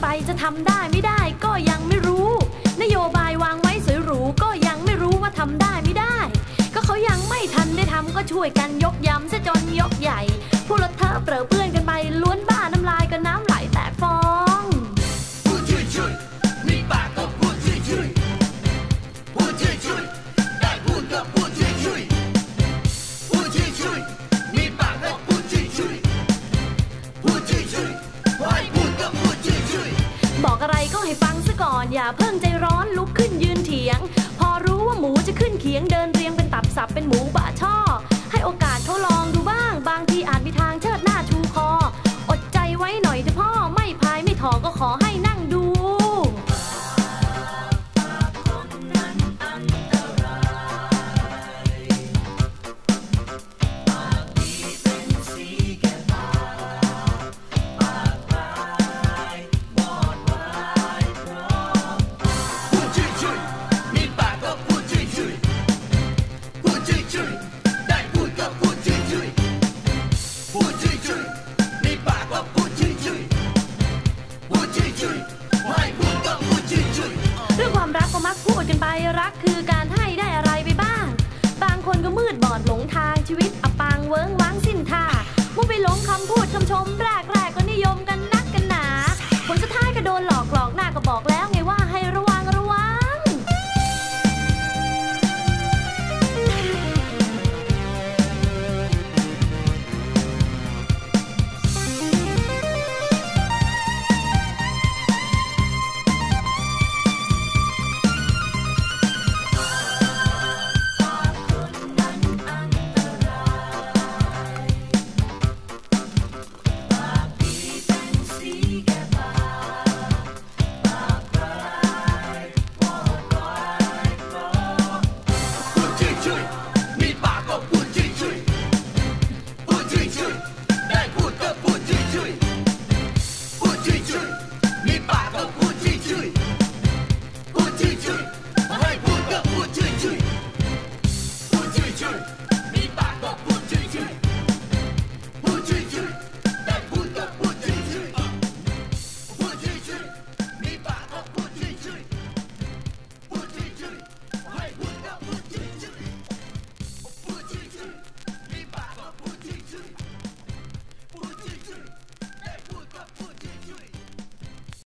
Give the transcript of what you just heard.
ไปจะทำได้ไม่ได้ก็ยังไม่รู้นโยบายวางไว้สวยหรูก็ยังไม่รู้ว่าทำได้ไม่ได้ก็เขายังไม่ทันได้ทำก็ช่วยกันยกย้ำซะจนยกใหญ่ผู้เลอะเทอะเปรอะเปื้อนกันไปล้วนบ้าน้ำลายก็น้ำไหลแตกฟองพูดช่วยมีปากก็พูดช่วยพูดช่วยได้พูดก็พูดช่วยพูดช่วยมีปากก็พูดช่วยพูดช่วยให้พูดก็พูดช่วยบอกอะไรก็ให้ฟังซะก่อนอย่าเพิ่งใจร้อนลุกขึ้นยืนเถียงพอรู้ว่าหมูจะขึ้นเขียงเดินเรียงเป็นตับสับเป็นหมูบะช่อให้โอกาสเขาลองดูบ้างบางทีอาจมีทางเชิดหน้าชูคออดใจไว้หน่อยเถอะพ่อไม่พายไม่ถอก็ขอให้นั่งดูเรื่องความรักก็มักพูดกันไปรักคือการให้ได้อะไรไปบ้างบางคนก็มืดบอดหลงทางชีวิตอับปางเวิ้งว้างสิ้นท่ามุ่งไปหลงคำพูดคำชมแรก